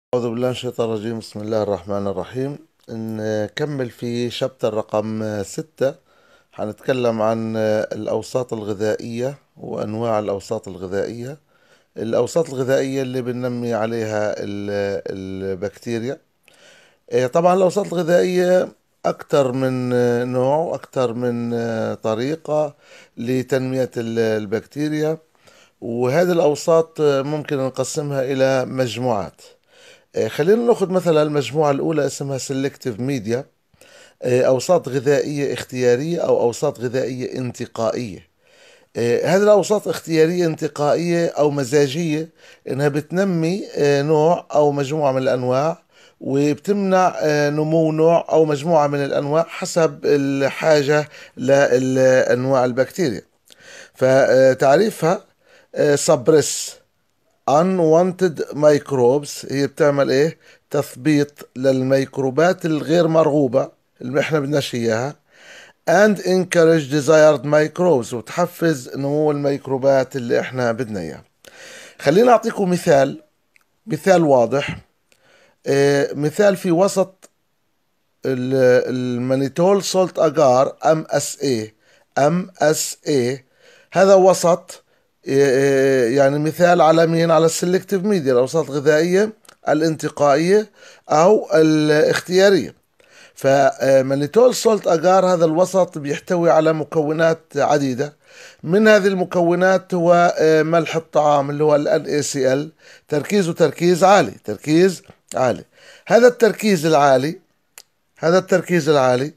أعوذ بالله من الشيطان الرجيم. بسم الله الرحمن الرحيم. نكمل في شابتر رقم 6. حنتكلم عن الأوساط الغذائية وأنواع الأوساط الغذائية. الأوساط الغذائية اللي بننمي عليها البكتيريا. طبعا الأوساط الغذائية أكثر من نوع وأكثر من طريقة لتنمية البكتيريا، وهذه الأوساط ممكن نقسمها إلى مجموعات. خلينا ناخذ مثلا المجموعة الأولى اسمها سيلكتيف ميديا، أوساط غذائية اختيارية أو أوساط غذائية انتقائية. هذه الأوساط اختيارية انتقائية أو مزاجية، إنها بتنمي نوع أو مجموعة من الأنواع، وبتمنع نمو نوع أو مجموعة من الأنواع حسب الحاجة لأنواع البكتيريا. فتعريفها سبريس unwanted microbes، هي بتعمل ايه؟ تثبيط للميكروبات الغير مرغوبة اللي احنا بدناش اياها، and encourage desired microbes، وتحفز نمو الميكروبات اللي احنا بدنا اياها. خلينا اعطيكم مثال واضح. مثال في وسط المانيتول سولت اجار ام اس اي. هذا وسط، يعني مثال على مين؟ على السلكتيف ميديا، الاوساط الغذائيه الانتقائيه او الاختياريه. فمانيتول سولت اجار هذا الوسط بيحتوي على مكونات عديده. من هذه المكونات هو ملح الطعام اللي هو ال NaCl، تركيزه تركيز عالي. هذا التركيز العالي هذا التركيز العالي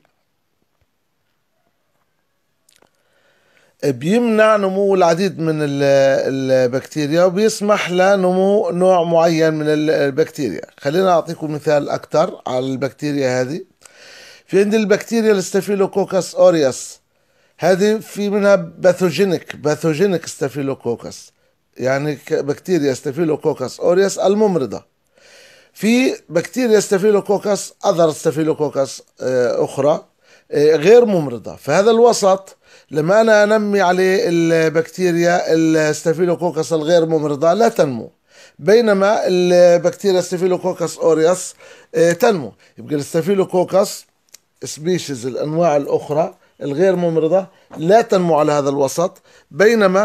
بيمنع نمو العديد من البكتيريا، وبيسمح لنمو نوع معين من البكتيريا. خلينا أعطيكم مثال أكثر على البكتيريا هذه. في عند البكتيريا الستافيلوكوكس أوريوس، هذه في منها باثوجينيك ستافيلوكوكس، يعني بكتيريا ستافيلوكوكس أوريوس الممرضة. في بكتيريا ستافيلوكوكس أذر ستافيلوكوكس أخرى غير ممرضة. فهذا الوسط لما أنا أنمي عليه البكتيريا الستافيلوكوكس الغير ممرضة لا تنمو، بينما البكتيريا ستافيلوكوكس أوريوس تنمو. يبقى الستافيلوكوكس سبيشيز، الأنواع الأخرى الغير ممرضة، لا تنمو على هذا الوسط، بينما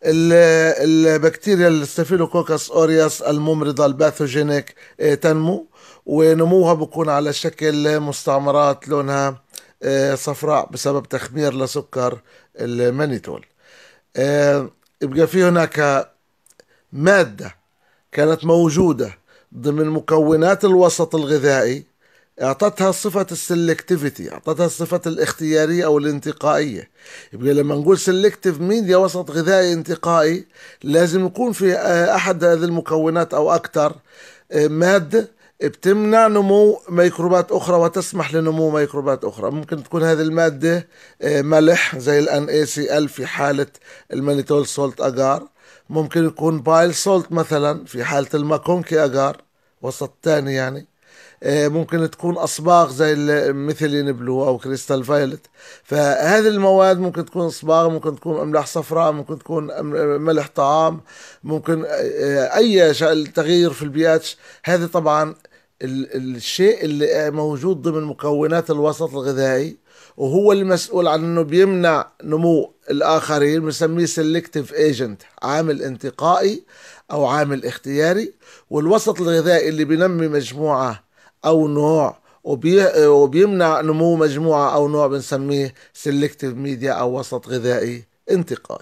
البكتيريا الستافيلوكوكس أوريوس الممرضة الباثوجينيك تنمو، ونموها بكون على شكل مستعمرات لونها صفراء بسبب تخمير لسكر المانيتول. يبقى في هناك مادة كانت موجودة ضمن مكونات الوسط الغذائي، اعطتها صفة السلكتيفيتي، اعطتها صفة الاختيارية او الانتقائية. يبقى لما نقول سلكتيف ميديا، وسط غذائي انتقائي، لازم يكون في احد هذه المكونات او اكثر مادة بتمنع نمو ميكروبات أخرى وتسمح لنمو ميكروبات أخرى. ممكن تكون هذه المادة ملح زي ال NaCl في حالة المانيتول سولت أجار، ممكن يكون بايل سولت مثلا في حالة الماكونكي أجار، وسط تاني يعني. ممكن تكون أصباغ زي الميثيلين بلو أو كريستال فايلت. فهذه المواد ممكن تكون أصباغ، ممكن تكون أملاح صفراء، ممكن تكون ملح طعام، ممكن أي تغيير في البي اتش. هذه طبعا الشيء اللي موجود ضمن مكونات الوسط الغذائي، وهو المسؤول عن انه بيمنع نمو الاخرين، بنسميه سيلكتيف ايجنت، عامل انتقائي او عامل اختياري. والوسط الغذائي اللي بينمي مجموعة او نوع وبيمنع نمو مجموعة او نوع بنسميه سيلكتيف ميديا او وسط غذائي انتقائي.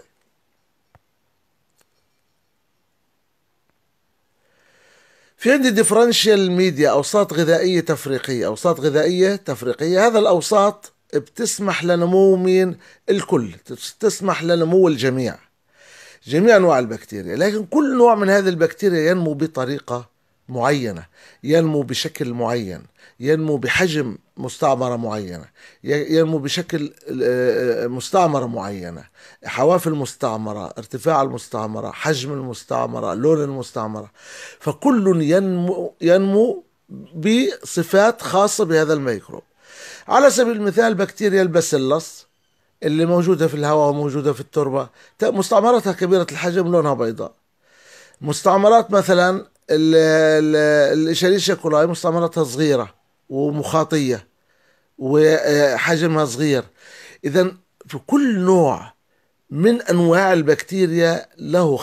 في عندي ديفرنشال ميديا، اوساط غذائيه تفريقيه. اوساط غذائيه تفريقيه، هذا الاوساط بتسمح لنمو مين؟ الكل، تسمح لنمو الجميع، جميع انواع البكتيريا. لكن كل نوع من هذه البكتيريا ينمو بطريقه معينه، ينمو بشكل معين، ينمو بحجم مستعمره معينه، ينمو بشكل مستعمره معينه، حواف المستعمره، ارتفاع المستعمره، حجم المستعمره، لون المستعمره. فكل ينمو بصفات خاصه بهذا الميكروب. على سبيل المثال بكتيريا الباسيلس اللي موجودة في الهواء وموجودة في التربة، مستعمراتها كبيرة الحجم، لونها بيضاء. مستعمرات مثلا الإشاريشيا كولاي مستعمراتها صغيرة ومخاطية وحجمها صغير. إذا في كل نوع من أنواع البكتيريا له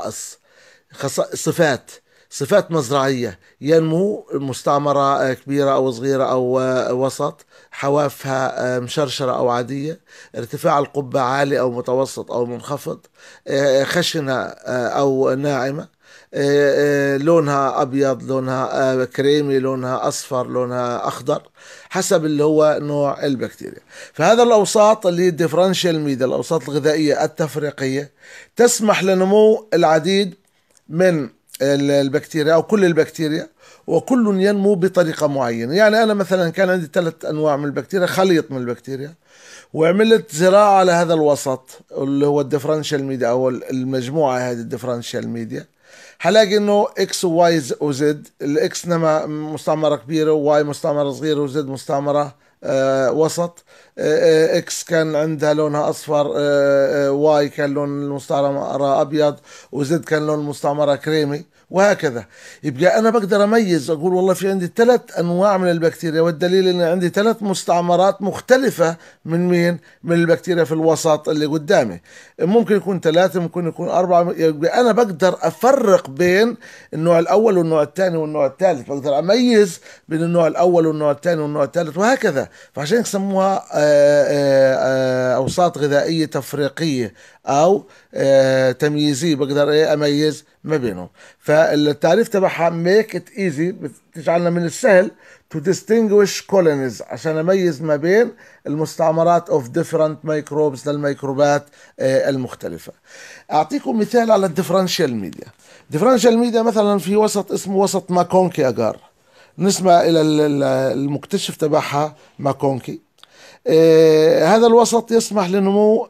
صفات مزرعية. ينمو مستعمرة كبيرة أو صغيرة أو وسط، حوافها مشرشرة أو عادية، ارتفاع القبة عالي أو متوسط أو منخفض، خشنة أو ناعمة، لونها أبيض، لونها كريمي، لونها أصفر، لونها أخضر، حسب اللي هو نوع البكتيريا. فهذا الأوساط اللي هي الديفرنشال ميديا، الأوساط الغذائية التفريقية، تسمح لنمو العديد من البكتيريا أو كل البكتيريا، وكل ينمو بطريقة معينة. يعني أنا مثلا كان عندي 3 أنواع من البكتيريا، خليط من البكتيريا، وعملت زراعة على هذا الوسط اللي هو الديفرنشال ميديا أو المجموعة هذه الديفرنشال ميديا. هلاقي انه اكس وواي وزد، الاكس نما مستعمرة كبيرة، وواي مستعمرة صغيرة، وزد مستعمرة وسط. اكس كان عندها لونها اصفر، واي كان لون المستعمرة ابيض، وزد كان لون المستعمرة كريمي، وهكذا. يبقى انا بقدر اميز، اقول والله في عندي 3 انواع من البكتيريا، والدليل ان عندي 3 مستعمرات مختلفة من مين؟ من البكتيريا في الوسط اللي قدامي. ممكن يكون 3، ممكن يكون 4. يبقى انا بقدر افرق بين النوع الاول والنوع الثاني والنوع الثالث، بقدر اميز بين النوع الاول والنوع الثاني والنوع الثالث، وهكذا. فعشان يسموها اوساط غذائية تفريقية او تمييزية، بقدر اميز ما بينهم. فالتعريف تبعها make it easy، بتجعلنا من السهل to distinguish colonies، عشان اميز ما بين المستعمرات of different microbes، للميكروبات المختلفة. اعطيكم مثال على الديفرنشال ميديا. الديفرنشال ميديا مثلا في وسط اسمه وسط ماكونكي اجار، نسمع الى المكتشف تبعها ماكونكي. هذا الوسط يسمح لنمو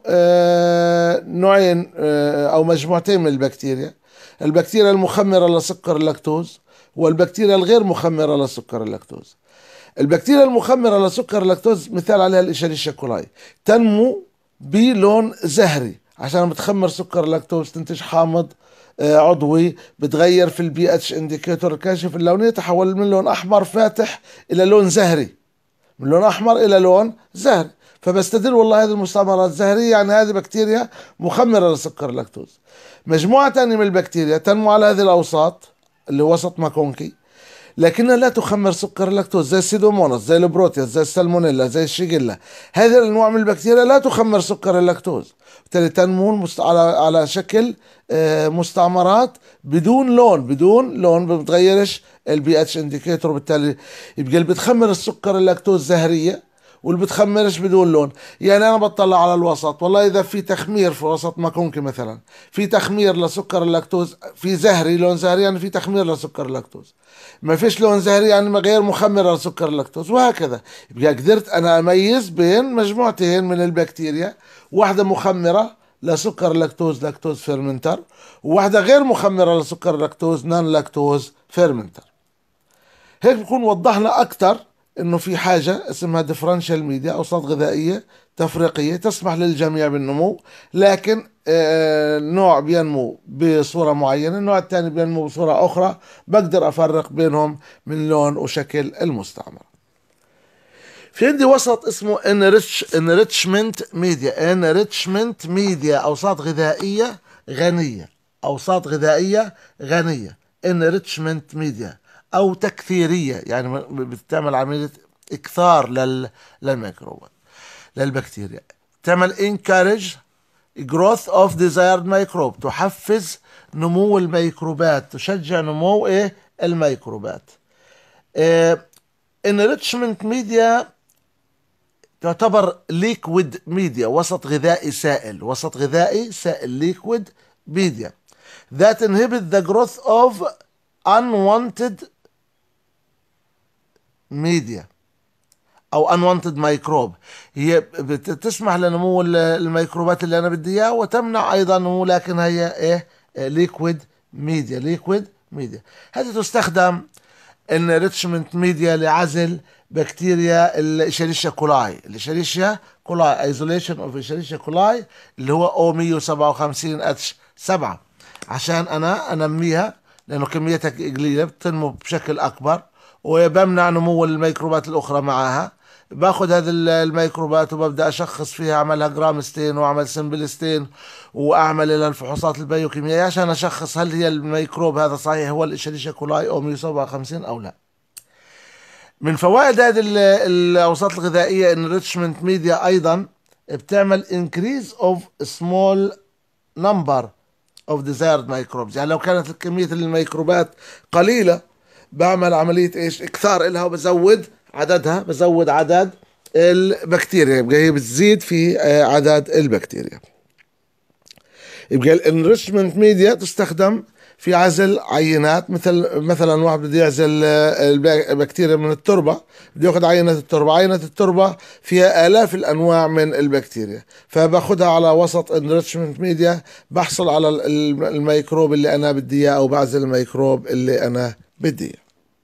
نوعين او مجموعتين من البكتيريا: البكتيريا المخمرة لسكر اللاكتوز، والبكتيريا الغير مخمرة لسكر اللاكتوز. البكتيريا المخمرة لسكر اللاكتوز مثال عليها الإشاريشيا كولاي، تنمو بلون زهري عشان بتخمر سكر اللاكتوز، تنتج حامض عضوي، بتغير في البي اتش انديكيتور الكاشف اللوني، تحول من لون احمر فاتح الى لون زهري، من لون احمر الى لون زهري. فبستدل والله هذه المستعمرات زهرية، يعني هذه بكتيريا مخمرة لسكر اللاكتوز. مجموعة ثانية من البكتيريا تنمو على هذه الأوساط اللي وسط ماكونكي، لكنها لا تخمر سكر اللاكتوز، زي السيدوموناس، زي البروتياس، زي السالمونيلا، زي الشيجيلا. هذه الأنواع من البكتيريا لا تخمر سكر اللاكتوز، بالتالي تنمو على شكل مستعمرات بدون لون، ما بتغيرش البي اتش انديكيتور، وبالتالي يبقى اللي بتخمر السكر اللاكتوز زهرية، واللي بتخمرش بدون لون. يعني انا بطلع على الوسط، والله اذا في تخمير في وسط ماكونكي مثلا، في تخمير لسكر اللاكتوز، في زهري، لون زهري، يعني في تخمير لسكر اللاكتوز. ما فيش لون زهري يعني غير مخمر لسكر اللاكتوز، وهكذا. يبقى قدرت انا اميز بين مجموعتين من البكتيريا، واحدة مخمرة لسكر اللاكتوز، لاكتوز فيرمنتر، وواحدة غير مخمرة لسكر اللاكتوز، نان لاكتوز فيرمنتر. هيك بكون وضحنا اكثر انه في حاجة اسمها ديفرنشال ميديا، اوساط غذائية تفريقية تسمح للجميع بالنمو، لكن نوع بينمو بصورة معينة، النوع الثاني بينمو بصورة اخرى، بقدر افرق بينهم من لون وشكل المستعمرة. في عندي وسط اسمه enrichment media، اوساط غذائية غنية، اوساط غذائية غنية، enrichment media او تكثيرية، يعني بتعمل عملية اكثار للميكروبات، للبكتيريا. تعمل encourage growth of desired microbe، تحفز نمو الميكروبات، تشجع نمو الميكروبات. enrichment media تعتبر liquid media، وسط غذائي سائل، liquid media that inhibit the growth of unwanted media او unwanted microbe. هي بتسمح لنمو الميكروبات اللي انا بدي اياها، وتمنع ايضا نمو، لكن هي liquid media. هذه تستخدم enrichment media لعزل بكتيريا الإشاريشيا كولاي، isolation of إشاريشيا كولاي اللي هو O157H7، عشان انا انميها لأنه كميتها قليلة بتنمو بشكل أكبر، وبمنع نمو الميكروبات الأخرى معها. باخذ هذه الميكروبات وببدأ أشخص فيها، أعملها جرام ستين وأعمل سمبل ستين وأعمل لها الفحوصات البيوكيميائية عشان أشخص هل هي الميكروب هذا صحيح هو الإشيريشيا كولاي أو 157 أو لا. من فوائد هذه الأوساط الغذائية enrichment media أيضا بتعمل increase of small number of desired microbes. يعني لو كانت كمية الميكروبات قليلة بعمل عملية ايش؟ اكثار إلها، وبزود عددها، بزود عدد البكتيريا، يبقى هي بتزيد في عدد البكتيريا. يبقى الانريشمنت ميديا تستخدم في عزل عينات، مثلا واحد بده يعزل البكتيريا من التربة، بده ياخذ عينة التربة. عينة التربة فيها آلاف الأنواع من البكتيريا، فباخذها على وسط انريشمنت ميديا، بحصل على الميكروب اللي أنا بدي إياه، أو بعزل الميكروب اللي أنا بدي إياه.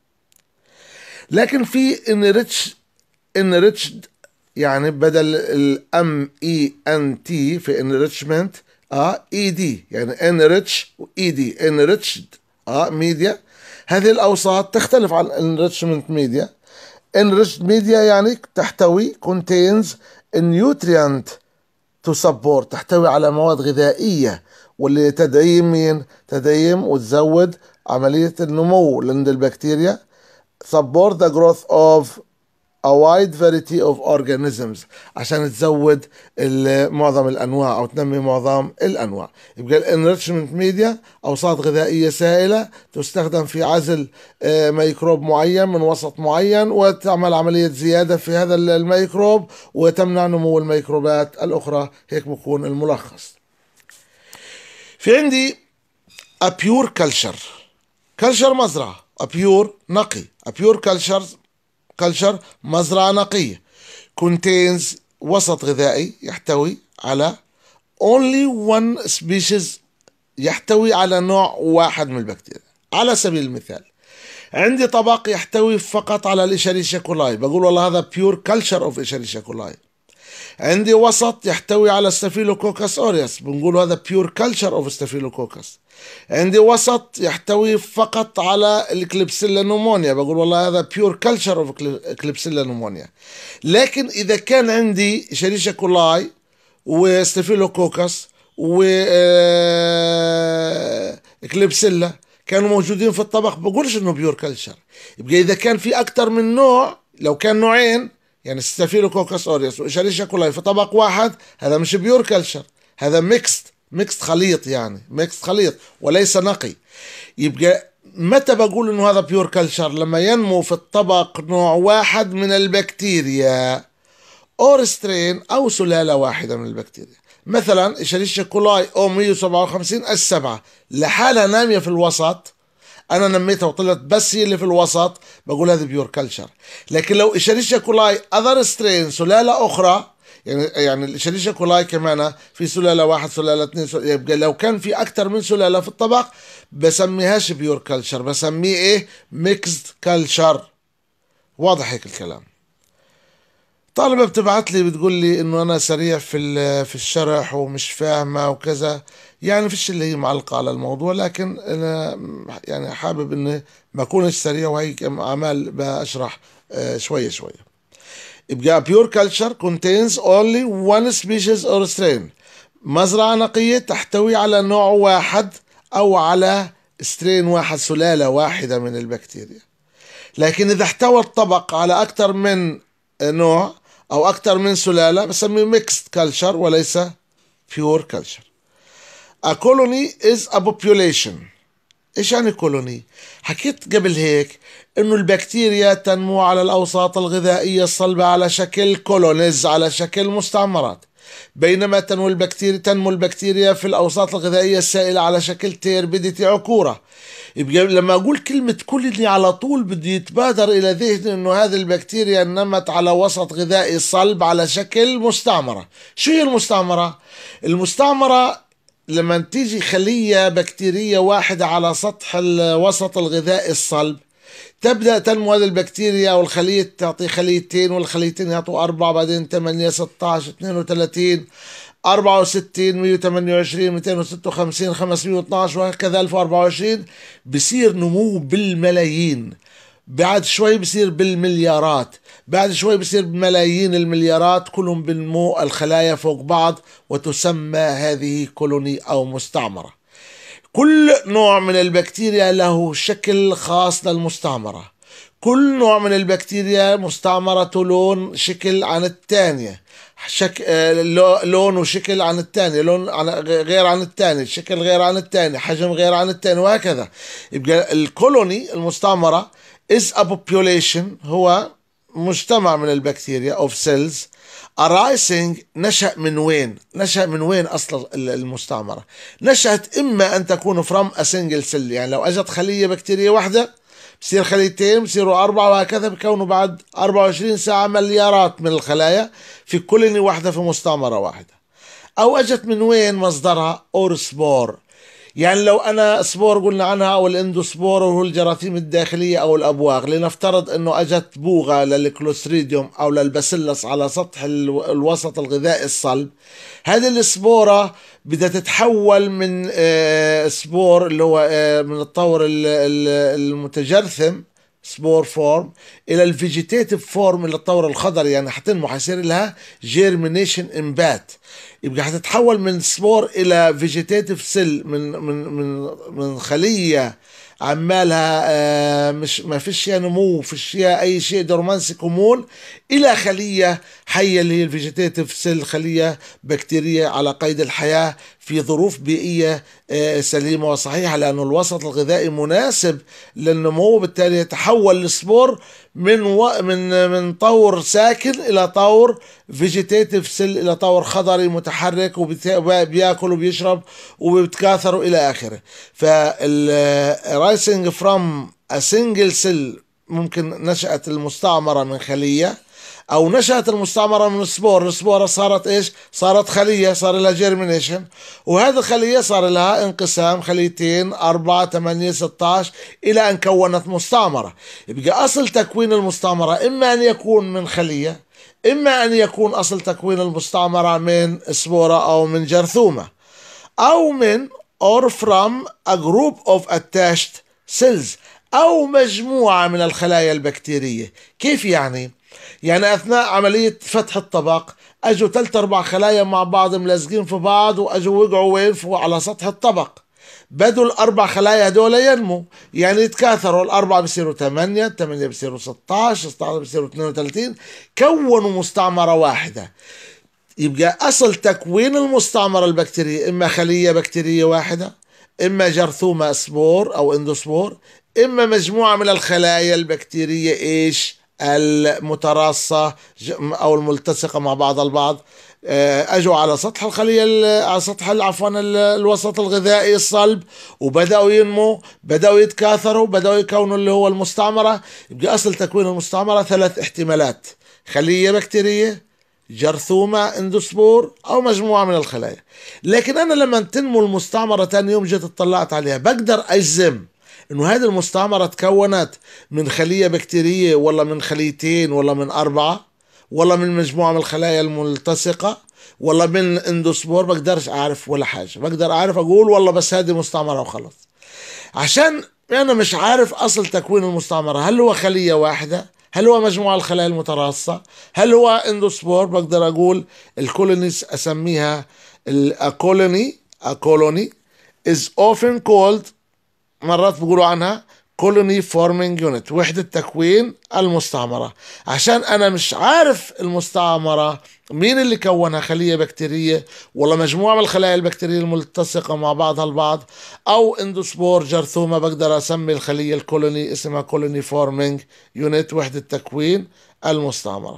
لكن في enriched يعني بدل الام اي ان تي في enrichment اي دي، يعني enrich واي دي enriched ميديا. هذه الاوساط تختلف عن enrichment ميديا. enriched ميديا يعني تحتوي contains nutrient to support، تحتوي على مواد غذائية، واللي تدعيم مين؟ تدعيم وتزود عملية النمو عند البكتيريا. support the growth of a wide variety of organisms، عشان تزود معظم الانواع او تنمي معظم الانواع. يبقى الانريتشمنت ميديا اوساط غذائيه سائله تستخدم في عزل ميكروب معين من وسط معين، وتعمل عمليه زياده في هذا الميكروب وتمنع نمو الميكروبات الاخرى. هيك بكون الملخص. في عندي a pure culture مزرعه، a pure نقي، a pure culture مزرعة نقية contains وسط غذائي يحتوي على only one species، يحتوي على نوع واحد من البكتيريا. على سبيل المثال عندي طبق يحتوي فقط على الإشيريشيا كولاي، بقول والله هذا pure culture of إشيريشيا كولاي. عندي وسط يحتوي على ستافيلوكوكس اوريوس، بنقول هذا pure culture of ستافيلوكوكس. عندي وسط يحتوي فقط على الكليبسيلا نومونيا، بقول والله هذا pure culture of كليبسيلا نومونيا. لكن إذا كان عندي إشيريشيا كولاي وستافيلوكوكس وكليبسيلا كانوا موجودين في الطبق، بقولش انه بيور كلتشر. يبقى اذا كان في اكتر من نوع، لو كان نوعين يعني ستافيلوكوكس اوريوس وإشيريشيا كولاي في طبق واحد، هذا مش بيور كلتشر، هذا ميكست خليط، يعني ميكست خليط وليس نقي. يبقى متى بقول انه هذا بيور كلتشر؟ لما ينمو في الطبق نوع واحد من البكتيريا اور سترين او سلالة واحدة من البكتيريا. مثلا إشيريشيا كولاي او 157 السبعة لحالها نامية في الوسط، انا نميتها وطلعت بس هي اللي في الوسط، بقول هذا بيور كلتشر. لكن لو إشيريشيا كولاي اذر سترين سلالة اخرى، يعني الإشيريشيا كولاي كمان في سلالة واحد، سلالة اثنين، يبقى لو كان في أكتر من سلالة في الطبق بسميهاش بيور كلتشر، بسميه إيه؟ ميكسد كلتشر. واضح هيك الكلام؟ طالبة بتبعت لي بتقول لي إنه أنا سريع في الشرح ومش فاهمة وكذا، يعني فيش اللي هي معلقة على الموضوع، لكن أنا يعني حابب إني ما أكونش سريع، وهيك عمال بشرح شوية شوية. يبقى pure culture contains only one species or strain، مزرعة نقية تحتوي على نوع واحد أو على سترين واحد، سلالة واحدة من البكتيريا. لكن إذا احتوى الطبق على أكثر من نوع أو أكثر من سلالة بسميه mixed culture وليس pure culture. A colony is a population. ايش يعني كولوني؟ حكيت قبل هيك انه البكتيريا تنمو على الاوساط الغذائية الصلبة على شكل كولونيز، على شكل مستعمرات، بينما تنمو البكتيريا في الاوساط الغذائية السائلة على شكل تيربيديتي، عكورة. يبقى لما اقول كلمة كولوني على طول بدي يتبادر الى ذهني انه هذه البكتيريا نمت على وسط غذائي صلب على شكل مستعمرة. شو هي المستعمرة؟ المستعمرة لما تيجي خلية بكتيرية واحدة على سطح الوسط الغذائي الصلب، تبدأ تنمو هذه البكتيريا، أو الخلية تعطي خليتين، والخليتين يعطوا 4، بعدين 8، 16، 32، 64 128 256 512 وهكذا 1024 بصير نمو بالملايين، بعد شوي بصير بالمليارات، بعد شوي بصير بملايين المليارات، كلهم بنمو الخلايا فوق بعض، وتسمى هذه كولوني أو مستعمرة. كل نوع من البكتيريا له شكل خاص للمستعمرة، كل نوع من البكتيريا مستعمرته لون شكل عن الثانية، لون وشكل عن الثاني، لون غير عن الثاني، شكل غير عن الثاني، حجم غير عن الثاني، وهكذا. يبقى الكولوني المستعمرة is a population، هو مجتمع من البكتيريا of cells arising. نشأ من وين؟ نشأ من وين أصل المستعمرة؟ نشأت إما أن تكون from a single cell، يعني لو أجت خلية بكتيرية واحدة بصير خليتين، بصيروا أربعة، وهكذا بكونوا بعد 24 ساعة مليارات من الخلايا في كولوني واحدة في مستعمرة واحدة. أو أجت من وين مصدرها؟ أور سبور، يعني لو أنا سبور قلنا عنها، أو الإندوسبور وهو الجراثيم الداخلية أو الأبواق، لنفترض أنه أجت بوغة للكلوستريديوم أو للباسيلس على سطح الوسط الغذائي الصلب. هذه السبورة بدها تتحول من سبور اللي هو من الطور المتجرثم سبور فورم الى الفيجيتيتيف فورم اللي الطور الخضري، يعني حتنمو، حيصير لها جيرمينيشن انبات. يبقى حتتحول من سبور الى فيجيتيتيف سيل، من خليه عمالها مش ما فيش فيها نمو، فيش فيها اي شيء دورمانسي كومون، الى خليه حيه اللي هي الفيجيتيتيف سيل، خليه بكتيريه على قيد الحياه في ظروف بيئيه سليمه وصحيحه، لانه الوسط الغذائي مناسب للنمو، وبالتالي يتحول السبور من طور ساكن الى طور فيجيتيتيف سيل، الى طور خضري متحرك، وبياكل وبيشرب وبيتكاثر الى اخره. فالرايسنج فروم ا سنجل سيل، ممكن نشأت المستعمرة من خلية، او نشأت المستعمرة من سبور. السبورة صارت ايش؟ صارت خلية، صار لها جيرمينيشن، وهذه الخلية صار لها انقسام، خليتين 4 8 16 الى ان كونت مستعمرة. يبقى اصل تكوين المستعمرة اما ان يكون من خلية، اما ان يكون اصل تكوين المستعمرة من سبورة او من جرثومة، او من or from a group of attached cells، او مجموعة من الخلايا البكتيرية. كيف يعني؟ يعني اثناء عملية فتح الطبق اجوا 3-4 خلايا مع بعض ملزقين في بعض، واجوا وقعوا وين؟ على سطح الطبق. بدوا ال4 خلايا هدول ينمو، يعني يتكاثروا، ال4 بصيروا 8، 8 بصيروا 16، 16 بصيروا 32، كونوا مستعمرة واحدة. يبقى أصل تكوين المستعمرة البكتيرية إما خلية بكتيرية واحدة، إما جرثومة سبور أو اندوسبور، إما مجموعة من الخلايا البكتيرية إيش؟ المتراصة أو الملتصقة مع بعض البعض، أجوا على سطح الخلية، على سطح عفوا الوسط الغذائي الصلب، وبدأوا ينمو، بدأوا يتكاثروا، بدأوا يكونوا اللي هو المستعمرة. يبقى أصل تكوين المستعمرة 3 احتمالات: خلية بكتيرية، جرثومة اندوسبور، أو مجموعة من الخلايا. لكن أنا لما تنمو المستعمرة تاني يوم جيت اطلعت عليها، بقدر أجزم إنه هذه المستعمرة تكونت من خلية بكتيرية، ولا من خليتين، ولا من 4، ولا من مجموعة من الخلايا الملتصقة، ولا من اندوسبور. بقدرش أعرف ولا حاجة، بقدر أعرف أقول والله بس هذه مستعمرة وخلص، عشان أنا مش عارف أصل تكوين المستعمرة. هل هو خلية واحدة؟ هل هو مجموعة الخلايا المتراصة؟ هل هو اندوسبور؟ بقدر أقول الكولونيز أسميها a colony is often called، مرات بيقولوا عنها colony forming unit، وحدة تكوين المستعمرة. عشان أنا مش عارف المستعمرة مين اللي كونها، خلية بكتيرية ولا مجموعة من الخلايا البكتيرية الملتصقة مع بعضها البعض، أو اندوسبور جرثومة، بقدر أسمي الخلية الكولوني اسمها colony forming unit، وحدة تكوين المستعمرة.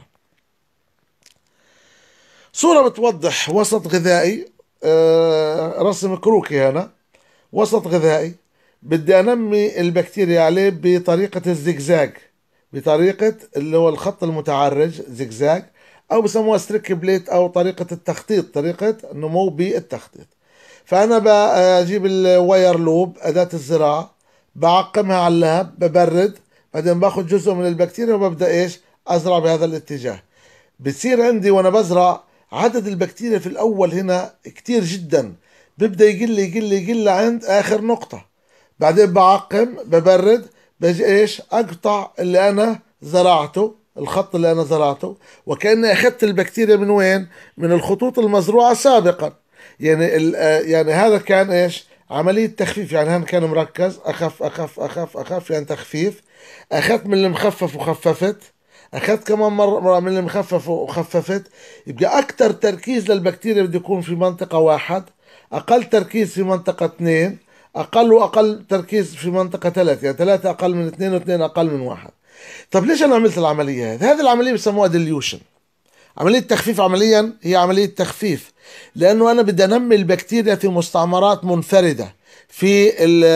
صورة بتوضح وسط غذائي، رسم كروكي هنا، وسط غذائي بدي أنمي البكتيريا عليه بطريقة الزجزاج، بطريقة اللي هو الخط المتعرج زجزاج، أو بسموها ستريك بليت، أو طريقة التخطيط، طريقة النمو بالتخطيط. فأنا بجيب الواير لوب أداة الزراعة، بعقمها على اللهب، ببرد، بعدين باخد جزء من البكتيريا وببدأ إيش؟ أزرع بهذا الاتجاه. بتصير عندي وأنا بزرع عدد البكتيريا في الأول هنا كتير جدا، بيبدأ يقل يقل يقل عند آخر نقطة. بعدين بعقم ببرد، بجي إيش أقطع اللي أنا زرعته، الخط اللي أنا زرعته، وكأني أخذت البكتيريا من وين؟ من الخطوط المزروعة سابقا. يعني يعني هذا كان إيش؟ عملية تخفيف. يعني هذا كان مركز، أخف أخف أخف أخف، يعني تخفيف. أخذت من المخفف وخففت، اخذت كمان مرة من المخفف وخففت. يبقى اكثر تركيز للبكتيريا بده يكون في منطقة واحد، اقل تركيز في منطقة اثنين، اقل واقل تركيز في منطقة ثلاثة. يعني ثلاثة اقل من اثنين واثنين اقل من واحد. طب ليش انا عملت العملية هذه العملية بسموها ديليوشن. عملية تخفيف عمليا هي عملية تخفيف، لانه انا بدي انمي البكتيريا في مستعمرات منفردة، في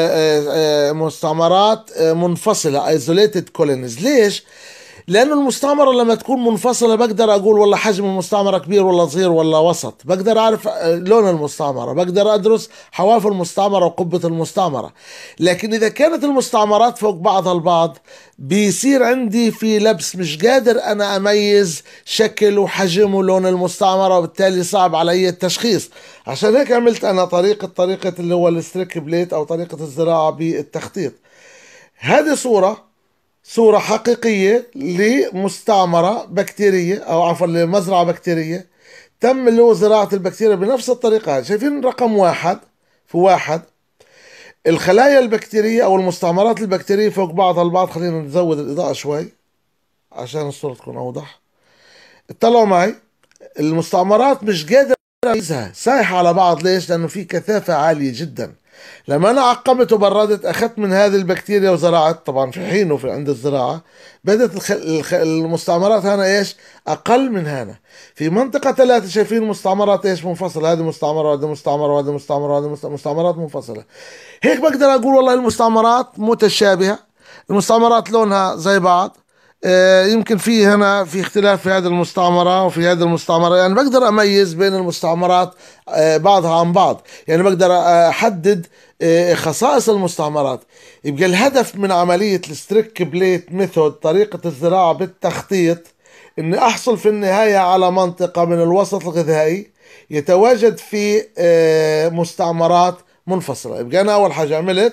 مستعمرات منفصلة isolated colonies. ليش؟ لأنه المستعمرة لما تكون منفصلة بقدر أقول والله حجم المستعمرة كبير ولا صغير ولا وسط، بقدر أعرف لون المستعمرة، بقدر أدرس حواف المستعمرة وقبة المستعمرة. لكن إذا كانت المستعمرات فوق بعضها البعض بيصير عندي في لبس، مش قادر أنا أميز شكل وحجم ولون المستعمرة، وبالتالي صعب علي التشخيص. عشان هيك عملت أنا طريقة اللي هو الستريك بليت أو طريقة الزراعة بالتخطيط. هذه صورة حقيقية لمستعمرة بكتيرية أو عفوا لمزرعة بكتيرية تم اللي هو زراعة البكتيريا بنفس الطريقة هذه. شايفين رقم واحد في واحد، الخلايا البكتيرية أو المستعمرات البكتيرية فوق بعضها البعض. خلينا نزود الإضاءة شوي عشان الصورة تكون أوضح. اطلعوا معي، المستعمرات مش قادر أميزها، سايحة على بعض. ليش؟ لأنه في كثافة عالية جدا. لما انا عقمت وبردت اخذت من هذه البكتيريا وزرعت، طبعا في حينه في عند الزراعه بدات المستعمرات هنا ايش؟ اقل من هنا. في منطقه ثلاثه شايفين مستعمرات ايش؟ منفصله. هذه مستعمره وهذه مستعمره وهذه مستعمره وهذه مستعمرات منفصله. هيك بقدر اقول والله المستعمرات متشابهه، المستعمرات لونها زي بعض. يمكن في هنا في اختلاف في هذه المستعمرة وفي هذه المستعمرة. يعني بقدر أميز بين المستعمرات بعضها عن بعض. يعني بقدر أحدد خصائص المستعمرات. يبقى الهدف من عملية الستريك بليت ميثود، طريقة الزراعة بالتخطيط، إني أحصل في النهاية على منطقة من الوسط الغذائي يتواجد في مستعمرات منفصلة. يبقى أنا أول حاجة عملت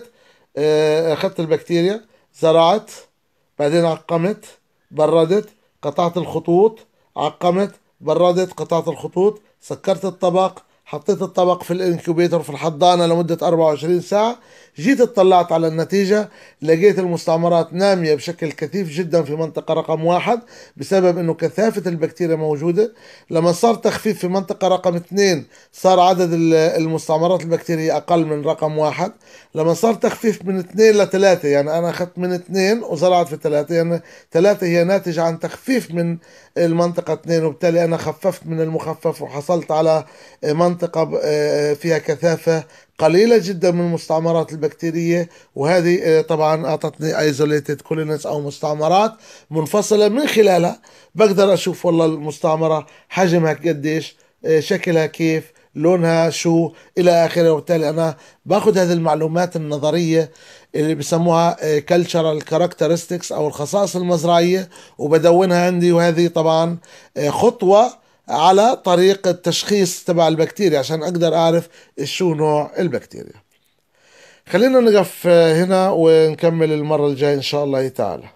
أخذت البكتيريا، زرعت، بعدين عقمت، بردت، قطعت الخطوط، عقمت، بردت، قطعت الخطوط، سكرت الطبق، حطيت الطبق في الانكوبيتر في الحضانة لمدة 24 ساعة. جيت اطلعت على النتيجة، لقيت المستعمرات نامية بشكل كثيف جدا في منطقة رقم واحد بسبب انه كثافة البكتيريا موجودة. لما صار تخفيف في منطقة رقم اثنين صار عدد المستعمرات البكتيرية اقل من رقم واحد. لما صار تخفيف من اثنين لثلاثة، يعني انا اخذت من اثنين وزرعت في ثلاثة، يعني ثلاثة هي ناتجة عن تخفيف من المنطقة اثنين، وبالتالي انا خففت من المخفف وحصلت على منطقة فيها كثافة قليلة جدا من المستعمرات البكتيرية. وهذه طبعا أعطتني isolated colonies أو مستعمرات منفصلة، من خلالها بقدر أشوف والله المستعمرة حجمها قديش، شكلها كيف، لونها شو، إلى آخره. وبالتالي أنا باخذ هذه المعلومات النظرية اللي بسموها cultural characteristics أو الخصائص المزرعية وبدونها عندي. وهذه طبعا خطوة على طريق التشخيص تبع البكتيريا عشان أقدر أعرف شو نوع البكتيريا. خلينا نقف هنا ونكمل المرة الجاية إن شاء الله تعالى.